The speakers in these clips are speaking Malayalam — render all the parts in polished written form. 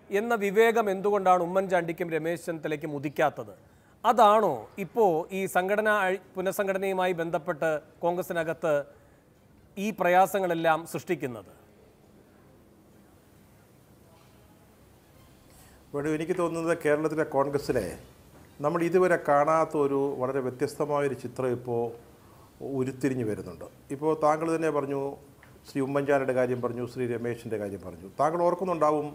എന്ന വിവേകം എന്തുകൊണ്ടാണ് ഉമ്മൻചാണ്ടിക്കും രമേശ് ചെന്നിത്തലയ്ക്കും ഉദിക്കാത്തത്? അതാണോ ഇപ്പോൾ ഈ പുനഃസംഘടനയുമായി ബന്ധപ്പെട്ട് കോൺഗ്രസിനകത്ത് ഈ പ്രയാസങ്ങളെല്ലാം സൃഷ്ടിക്കുന്നത്? എനിക്ക് തോന്നുന്നത് കേരളത്തിലെ കോൺഗ്രസ്സിലെ നമ്മൾ ഇതുവരെ കാണാത്ത ഒരു വളരെ വ്യത്യസ്തമായൊരു ചിത്രം ഇപ്പോൾ ഉരുത്തിരിഞ്ഞു വരുന്നുണ്ട്. ഇപ്പോൾ താങ്കൾ തന്നെ പറഞ്ഞു, ശ്രീ ഉമ്മൻചാണ്ടിയുടെ കാര്യം പറഞ്ഞു, ശ്രീ രമേശിൻ്റെ കാര്യം പറഞ്ഞു. താങ്കൾ ഓർക്കുന്നുണ്ടാവും,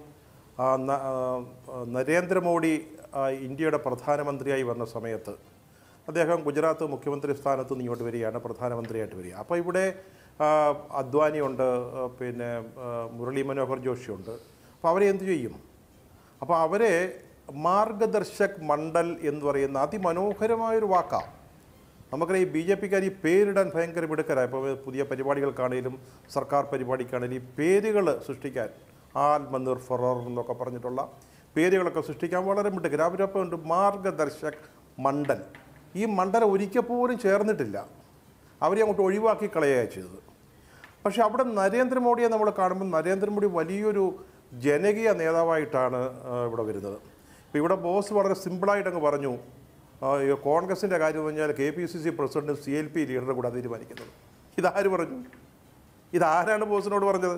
നരേന്ദ്രമോദി ഇന്ത്യയുടെ പ്രധാനമന്ത്രിയായി വന്ന സമയത്ത് അദ്ദേഹം ഗുജറാത്ത് മുഖ്യമന്ത്രി സ്ഥാനത്ത് നിന്ന് ഇങ്ങോട്ട് വരികയാണ്, പ്രധാനമന്ത്രിയായിട്ട് വരിക. അപ്പോൾ ഇവിടെ അദ്വാനിയുണ്ട്, പിന്നെ മുരളി മനോഹർ ജോഷിയുണ്ട്. അപ്പോൾ അവരെ എന്തു ചെയ്യും? അപ്പോൾ അവരെ മാർഗദർശക് മണ്ഡൽ എന്ന് പറയുന്ന അതിമനോഹരമായൊരു വാക്കാണ്. നമുക്കറിയാം, ഈ ബി ജെ പിക്കാർ ഈ പേരിടാൻ ഭയങ്കര മിടുക്കരാണ്. ഇപ്പോൾ പുതിയ പരിപാടികൾക്കാണെങ്കിലും സർക്കാർ പരിപാടിക്കാണെങ്കിലും ഈ പേരുകൾ സൃഷ്ടിക്കാൻ, ആൽ മന്നൂർ ഫറോർ എന്നൊക്കെ പറഞ്ഞിട്ടുള്ള പേരുകളൊക്കെ സൃഷ്ടിക്കാൻ വളരെ മിടുക്കരാണ്. അവരപ്പോൾ ഉണ്ട് മാർഗദർശക് മണ്ഡൽ. ഈ മണ്ഡലം ഒരിക്കൽ പോലും ചേർന്നിട്ടില്ല, അവരെ അങ്ങോട്ട് ഒഴിവാക്കി കളയുകയാണ് ചെയ്തത്. പക്ഷേ അവിടെ നരേന്ദ്രമോദിയെ നമ്മൾ കാണുമ്പോൾ നരേന്ദ്രമോദി വലിയൊരു ജനകീയ നേതാവായിട്ടാണ് ഇവിടെ വരുന്നത്. ഇപ്പോൾ ഇവിടെ ബോസ് വളരെ സിമ്പിളായിട്ടങ്ങ് പറഞ്ഞു, കോൺഗ്രസിൻ്റെ കാര്യം എന്ന് പറഞ്ഞാൽ KPCC പ്രസിഡന്റും CLP ലീഡറും കൂടെ തീരുമാനിക്കുന്നത്. ഇതാര് പറഞ്ഞു? ഇതാരാണ് ബോസിനോട് പറഞ്ഞത്?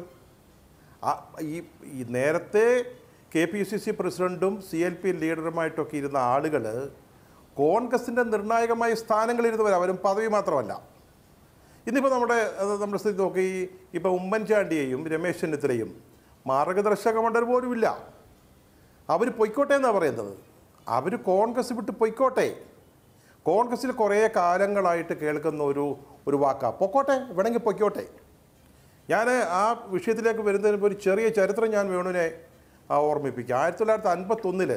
ഈ നേരത്തെ KPCC പ്രസിഡന്റും CLP ലീഡറുമായിട്ടൊക്കെ ഇരുന്ന ആളുകൾ കോൺഗ്രസിൻ്റെ നിർണായകമായ സ്ഥാനങ്ങളിരുന്നവർ, അവരും പദവി മാത്രമല്ല. ഇന്നിപ്പോൾ നമ്മുടെ സ്ഥിതി നോക്കി, ഇപ്പോൾ ഉമ്മൻചാണ്ടിയെയും രമേശ് ചെന്നിത്തലയും മാർഗദർശക മണ്ഡലം പോലുമില്ല. അവർ പൊയ്ക്കോട്ടെ എന്നാണ് പറയുന്നത്. അവർ കോൺഗ്രസ് വിട്ട് പൊയ്ക്കോട്ടെ. കോൺഗ്രസ്സിൽ കുറേ കാലങ്ങളായിട്ട് കേൾക്കുന്ന ഒരു വാക്കാണ് പൊക്കോട്ടെ, വേണമെങ്കിൽ പൊയ്ക്കോട്ടെ. ഞാൻ ആ വിഷയത്തിലേക്ക് വരുന്നതിന് ഒരു ചെറിയ ചരിത്രം ഞാൻ വേണുവിനെ ഓർമ്മിപ്പിക്കാം. 1951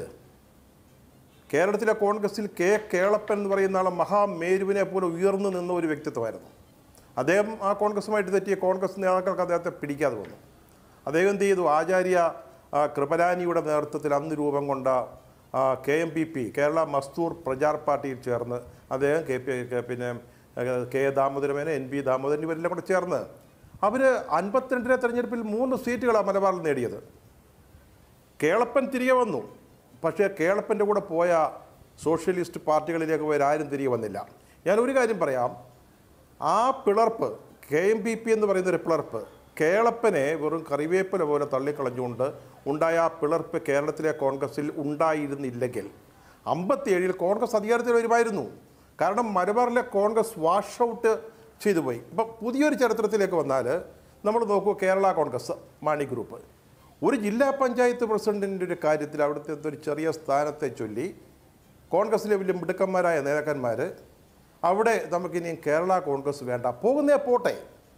കേരളത്തിലെ കോൺഗ്രസ്സിൽ കേളപ്പൻ എന്ന് പറയുന്ന ആൾ മഹാമേരുവിനെ പോലെ ഉയർന്നു നിന്ന ഒരു വ്യക്തിത്വമായിരുന്നു. അദ്ദേഹം ആ കോൺഗ്രസുമായിട്ട് തെറ്റിയ കോൺഗ്രസ് നേതാക്കൾക്ക് അദ്ദേഹത്തെ പിടിക്കാതെ വന്നു. അദ്ദേഹം എന്ത് ചെയ്തു? ആചാര്യ കൃപലാനിയുടെ നേതൃത്വത്തിൽ അന്ന് രൂപം കൊണ്ട KMPP, കേരള മസ്ദൂർ പ്രചാർ പാർട്ടിയിൽ ചേർന്ന് അദ്ദേഹം പിന്നെ K ദാമോദരമേനോൻ, NB ദാമോദരൻ ഇവരെല്ലാം കൂടെ ചേർന്ന് അവർ 52 തെരഞ്ഞെടുപ്പിൽ 3 സീറ്റുകളാണ് മലബാറിൽ നേടിയത്. കേളപ്പൻ തിരികെ വന്നു, പക്ഷേ കേളപ്പൻ്റെ കൂടെ പോയ സോഷ്യലിസ്റ്റ് പാർട്ടികളിലേക്ക് പോയാലും തിരികെ വന്നില്ല. ഞാനൊരു കാര്യം പറയാം, ആ പിളർപ്പ് KMPP എന്ന് പറയുന്നൊരു പിളർപ്പ് കേളപ്പനെ വെറും കറിവേപ്പില പോലെ തള്ളിക്കളഞ്ഞുകൊണ്ട് ഉണ്ടായ ആ പിളർപ്പ് കേരളത്തിലെ കോൺഗ്രസ്സിൽ ഉണ്ടായിരുന്നില്ലെങ്കിൽ 57 കോൺഗ്രസ് അധികാരത്തിൽ വരുമായിരുന്നു. കാരണം മലബാറിലെ കോൺഗ്രസ് വാഷ് ഔട്ട് ചെയ്തു പോയി. ഇപ്പം പുതിയൊരു ചരിത്രത്തിലേക്ക് വന്നാൽ നമ്മൾ നോക്കൂ, കേരള കോൺഗ്രസ് മാണി ഗ്രൂപ്പ് ഒരു ജില്ലാ പഞ്ചായത്ത് പ്രസിഡന്റിൻ്റെ ഒരു കാര്യത്തിൽ അവിടുത്തെ ഒരു ചെറിയ സ്ഥാനത്തെ ചൊല്ലി കോൺഗ്രസ്സിലെ വലിയ മിടുക്കന്മാരായ നേതാക്കന്മാർ അവിടെ നമുക്കിനി കേരള കോൺഗ്രസ് വേണ്ട, പോകുന്നേ പോട്ടെ.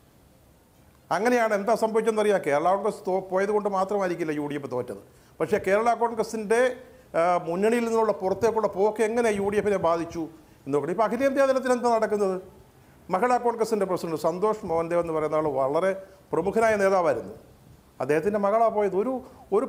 അങ്ങനെയാണ്. എന്താ സംഭവിച്ചെന്നറിയാം, കേരള കോൺഗ്രസ് പോയത് കൊണ്ട് മാത്രമായിരിക്കില്ല UDF തോറ്റത്. പക്ഷേ കേരള കോൺഗ്രസിൻ്റെ മുന്നണിയിൽ നിന്നുള്ള പുറത്തേക്കുള്ള പോക്ക് എങ്ങനെ UDF ബാധിച്ചു എന്ന് നോക്കണം. ഇപ്പോൾ അഖിലേന്ത്യാ തലത്തിൽ എന്താ നടക്കുന്നത്? മഹിളാ കോൺഗ്രസിൻ്റെ പ്രസിഡന്റ് സന്തോഷ് മോഹൻദേവ് എന്ന് പറയുന്ന ആൾ വളരെ പ്രമുഖനായ നേതാവായിരുന്നു. അദ്ദേഹത്തിൻ്റെ മകളാണ് പോയത്. ഒരു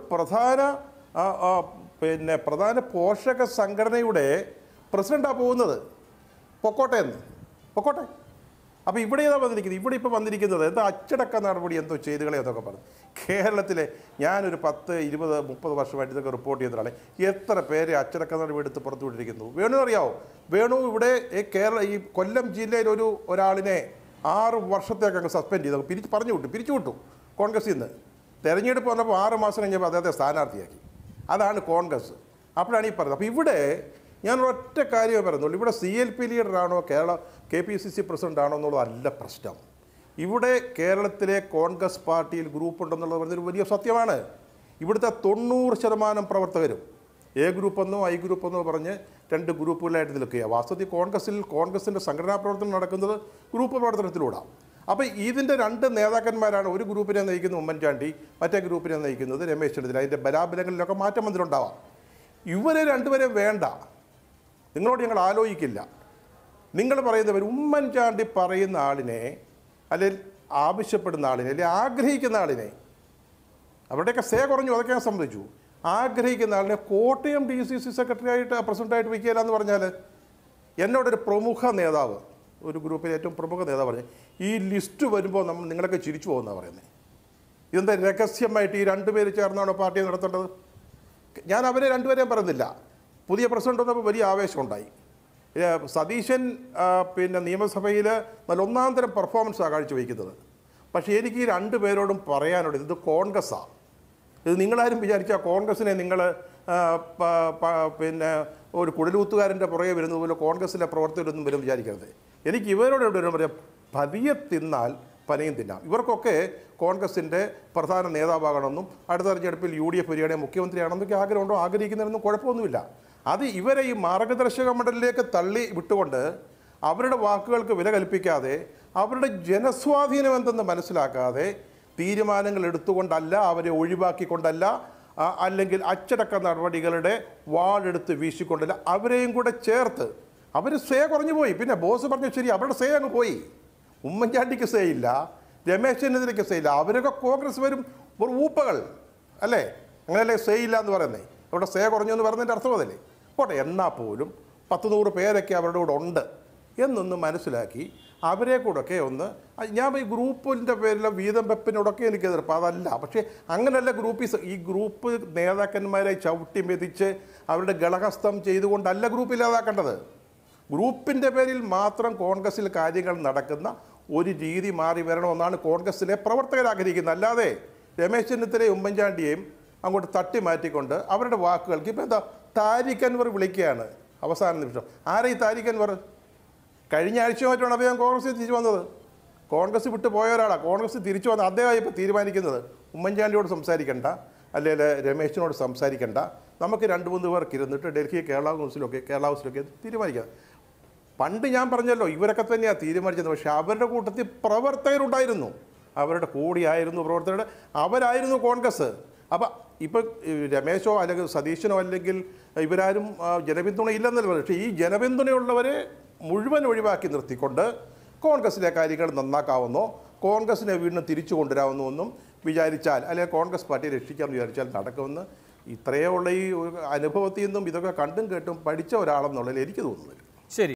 പ്രധാന പോഷക സംഘടനയുടെ പ്രസിഡൻ്റാണ് പോകുന്നത്. പൊക്കോട്ടെ. അപ്പോൾ ഇവിടെ ഏതാ വന്നിരിക്കുന്നത്? ഇവിടെ ഇപ്പോൾ വന്നിരിക്കുന്നത് എന്താ അച്ചടക്ക നടപടി എന്തോ ചെയ്തുകളെ എന്നൊക്കെ പറഞ്ഞു. കേരളത്തിലെ ഞാനൊരു 10, 20, 30 വർഷമായിട്ട് ഇതൊക്കെ റിപ്പോർട്ട് ചെയ്തതാണ്. എത്ര പേരെ അച്ചടക്ക നടപടി എടുത്ത് പുറത്തു വിട്ടിരിക്കുന്നു? വേണു അറിയാവോ? വേണു ഇവിടെ ഈ കൊല്ലം ജില്ലയിൽ ഒരാളിനെ 6 വർഷത്തേക്ക് അങ്ങ് സസ്പെൻഡ് ചെയ്തു, പിരിച്ചു വിട്ടു കോൺഗ്രസിൽ നിന്ന്. തെരഞ്ഞെടുപ്പ് വന്നപ്പോൾ 6 മാസം കഴിഞ്ഞപ്പോൾ അദ്ദേഹത്തെ സ്ഥാനാർത്ഥിയാക്കി. അതാണ് കോൺഗ്രസ്. അപ്പോഴാണ് ഈ പറയുന്നത്. അപ്പോൾ ഇവിടെ ഞാൻ ഒറ്റ കാര്യമേ പറയുന്നുള്ളൂ, ഇവിടെ CLP ലീഡറാണോ KPCC പ്രസിഡന്റ് ആണോ എന്നുള്ളതല്ല പ്രശ്നം. ഇവിടെ കേരളത്തിലെ കോൺഗ്രസ് പാർട്ടിയിൽ ഗ്രൂപ്പ് ഉണ്ടെന്നുള്ളത് പറഞ്ഞൊരു വലിയ സത്യമാണ്. ഇവിടുത്തെ 90% പ്രവർത്തകരും A ഗ്രൂപ്പെന്നോ I ഗ്രൂപ്പെന്നോ പറഞ്ഞ് 2 ഗ്രൂപ്പുകളായിട്ട് നിൽക്കുകയാണ്. വാസ്തവത്തിൽ കോൺഗ്രസിൻ്റെ സംഘടനാ പ്രവർത്തനം നടക്കുന്നത് ഗ്രൂപ്പ് പ്രവർത്തനത്തിലൂടെ. അപ്പോൾ ഇതിൻ്റെ 2 നേതാക്കന്മാരാണ്. ഒരു ഗ്രൂപ്പിനെ നയിക്കുന്നത് ഉമ്മൻചാണ്ടി, മറ്റേ ഗ്രൂപ്പിനെ നയിക്കുന്നത് രമേശ് ചെന്നിത്തല. അതിൻ്റെ ബലാബലങ്ങളിലൊക്കെ മാറ്റം വന്നിട്ടുണ്ടാവാം. ഇവരെ 2 പേരെ വേണ്ട, നിങ്ങളോട് ഞങ്ങൾ ആലോചിക്കില്ല. നിങ്ങൾ പറയുന്നവർ ഉമ്മൻചാണ്ടി പറയുന്ന ആളിനെ, അല്ലെങ്കിൽ ആവശ്യപ്പെടുന്ന ആളിനെ, അല്ലെങ്കിൽ ആഗ്രഹിക്കുന്ന ആളിനെ, അവരുടെയൊക്കെ കുറഞ്ഞു, അതൊക്കെ ഞാൻ സംബന്ധിച്ചു. ആഗ്രഹിക്കുന്ന ആളിനെ കോട്ടയം DCC സെക്രട്ടറിയായിട്ട് പ്രസിഡൻ്റായിട്ട് വയ്ക്കില്ല എന്ന് പറഞ്ഞാൽ, എന്നോടൊരു പ്രമുഖ നേതാവ്, ഒരു ഗ്രൂപ്പിലെ ഏറ്റവും പ്രമുഖ നേതാവ് പറഞ്ഞു, ഈ ലിസ്റ്റ് വരുമ്പോൾ നിങ്ങളൊക്കെ ചിരിച്ചു പോകുന്നതാണ് പറയുന്നത്. ഇതെന്താ രഹസ്യമായിട്ട് ഈ 2 പേര് ചേർന്നാണോ പാർട്ടി നടത്തേണ്ടത്? ഞാൻ അവരെ രണ്ടുപേരെയും പറയുന്നില്ല. പുതിയ പ്രസിഡന്റ് വന്നപ്പോൾ വലിയ ആവേശമുണ്ടായി. സതീശൻ പിന്നെ നിയമസഭയിൽ നല്ല ഒന്നാം തരം പെർഫോമൻസാണ് കാഴ്ചവെക്കുന്നത്. പക്ഷേ എനിക്ക് ഈ രണ്ടുപേരോടും പറയാനുള്ളത് ഇത് കോൺഗ്രസ്സാണ്. ഇത് നിങ്ങളാരും വിചാരിച്ചാൽ കോൺഗ്രസിനെ നിങ്ങൾ പിന്നെ ഒരു കുഴലൂത്തുകാരൻ്റെ പുറകെ വരുന്നത് പോലെ കോൺഗ്രസിലെ പ്രവർത്തകരൊന്നും വരും വിചാരിക്കരുത്. എനിക്ക് ഇവരോട് എവിടെ പറയാം, പതിയെ തിന്നാൽ പനയും തിന്നാം. ഇവർക്കൊക്കെ കോൺഗ്രസിൻ്റെ പ്രധാന നേതാവാകണമെന്നും അടുത്ത തെരഞ്ഞെടുപ്പിൽ UDF വരികയാണെങ്കിൽ മുഖ്യമന്ത്രിയാണെന്നൊക്കെ ആഗ്രഹമുണ്ടോ, ആഗ്രഹിക്കുന്നതിനൊന്നും കുഴപ്പമൊന്നുമില്ല. അത് ഇവരെ ഈ മാർഗദർശക മണ്ഡലിലേക്ക് തള്ളി വിട്ടുകൊണ്ട് അവരുടെ വാക്കുകൾക്ക് വില കൽപ്പിക്കാതെ അവരുടെ ജനസ്വാധീനം എന്തെന്ന് മനസ്സിലാക്കാതെ തീരുമാനങ്ങൾ എടുത്തുകൊണ്ടല്ല, അവരെ ഒഴിവാക്കിക്കൊണ്ടല്ല, അല്ലെങ്കിൽ അച്ചടക്ക നടപടികളുടെ വാളെടുത്ത് വീശിക്കൊണ്ടല്ല, അവരെയും കൂടെ ചേർത്ത് അവർ സേ കുറഞ്ഞു പോയി. പിന്നെ ബോസ് പറഞ്ഞു ശരി, അവരുടെ സേ അങ്ങ് പോയി. ഉമ്മൻചാണ്ടിക്ക് സേ ഇല്ല, രമേശ് ചെന്നിത്തലയ്ക്ക് സേ ഇല്ല. അവരൊക്കെ കോൺഗ്രസ് വരും ഒരു ഊപ്പകൾ അല്ലേ, അങ്ങനെയല്ലേ സേ ഇല്ല എന്ന് പറയുന്നത്. അവിടെ സേ കുറഞ്ഞു എന്ന് പറയുന്നതിൻ്റെ അർത്ഥം അതല്ലേ. പോട്ടെ, എന്നാൽ പോലും 10-100 പേരൊക്കെ അവരുടെ കൂടെ ഉണ്ട് എന്നൊന്ന് മനസ്സിലാക്കി അവരെ കൂടെയൊക്കെ ഒന്ന്, ഞാൻ ഈ ഗ്രൂപ്പിൻ്റെ പേരിലെ വീതം വെപ്പിനോടൊക്കെ എനിക്ക് എതിർപ്പ്, അതല്ല. പക്ഷേ അങ്ങനെയല്ല ഈ ഗ്രൂപ്പ് നേതാക്കന്മാരെ ചവിട്ടി മെതിച്ച് അവരുടെ ഗളഹസ്തം ചെയ്തുകൊണ്ടല്ല ഗ്രൂപ്പ് ഇല്ലാതാക്കേണ്ടത്. ഗ്രൂപ്പിൻ്റെ പേരിൽ മാത്രം കോൺഗ്രസ്സിൽ കാര്യങ്ങൾ നടക്കുന്ന ഒരു രീതി മാറി വരണമെന്നാണ് കോൺഗ്രസ്സിലെ പ്രവർത്തകർ ആഗ്രഹിക്കുന്നത്. അല്ലാതെ രമേശ് ചെന്നിത്തലയും ഉമ്മൻചാണ്ടിയെയും അങ്ങോട്ട് തട്ടി മാറ്റിക്കൊണ്ട് അവരുടെ വാക്കുകൾക്ക് ഇപ്പം എന്താ താരിഖ് അൻവർ വിളിക്കുകയാണ് അവസാന നിമിഷം. ആരാ ഈ താരിഖ് അൻവർ? കഴിഞ്ഞ ആഴ്ചയുമായിട്ടാണ് അദ്ദേഹം കോൺഗ്രസ്സിൽ തിരിച്ചു വന്നത്. കോൺഗ്രസ് വിട്ടു പോയ ഒരാളാണ്. കോൺഗ്രസ് തിരിച്ചു വന്ന അദ്ദേഹം ഇപ്പോൾ തീരുമാനിക്കുന്നത് ഉമ്മൻചാണ്ടിയോട് സംസാരിക്കണ്ട, അല്ലെങ്കിൽ രമേശിനോട് സംസാരിക്കണ്ട, നമുക്ക് 2-3 പേർക്ക് ഇരുന്നിട്ട് ഡൽഹി കേരള ഹൗസിലൊക്കെ തീരുമാനിക്കാം. പണ്ട് ഞാൻ പറഞ്ഞല്ലോ ഇവരൊക്കെ തന്നെയാണ് തീരുമാനിച്ചത്. പക്ഷേ അവരുടെ കൂട്ടത്തിൽ പ്രവർത്തകരുണ്ടായിരുന്നു, അവരുടെ കൂടിയായിരുന്നു പ്രവർത്തകരുടെ, അവരായിരുന്നു കോൺഗ്രസ്. അപ്പം ഇപ്പം രമേശോ അല്ലെങ്കിൽ സതീശനോ അല്ലെങ്കിൽ ഇവരാരും ജനപിന്തുണ ഇല്ലെന്നല്ല. പക്ഷേ ഈ ജനപിന്തുണയുള്ളവരെ മുഴുവൻ ഒഴിവാക്കി നിർത്തിക്കൊണ്ട് കോൺഗ്രസിലെ കാര്യങ്ങൾ നന്നാക്കാവുന്നോ, കോൺഗ്രസിനെ വീണ്ടും തിരിച്ചു കൊണ്ടുവരാവുന്നോ എന്നും വിചാരിച്ചാൽ, അല്ലെങ്കിൽ കോൺഗ്രസ് പാർട്ടിയെ രക്ഷിക്കാമെന്ന് വിചാരിച്ചാൽ നടക്കുമെന്ന് ഇത്രയേ ഉള്ള ഈ അനുഭവത്തിൽ നിന്നും ഇതൊക്കെ കണ്ടും കേട്ടും പഠിച്ച ഒരാളെന്നുള്ളതിൽ എനിക്ക് തോന്നുന്നില്ല. ശരി.